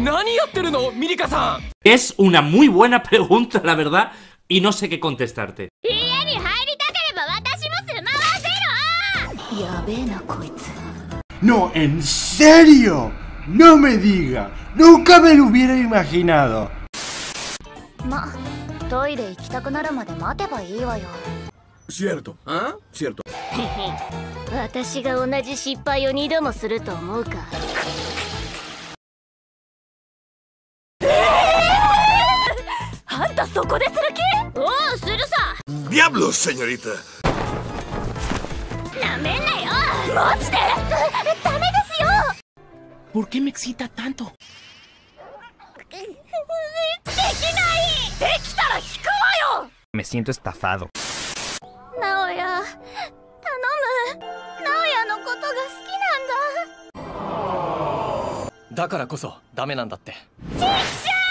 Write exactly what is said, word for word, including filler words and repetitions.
何やってるの、ミリカさん。 Es una muy buena pregunta, la verdad, y no sé qué contestarte. No, en serio, no me diga, nunca me lo hubiera imaginado. Cierto, ¿ah? Cierto. 私が同じ失敗を二度もすると思うか。あんたそこでする気？おお、するさ。 Diablos, señorita. なめんなよ。マジで？ダメですよ。 ¿Por qué me excita tanto? できない。できたら引くわよ。 Me siento estafado. 直哉、頼む。直哉のことが好きなんだ。 だからこそダメなんだって。 ちっちゃい。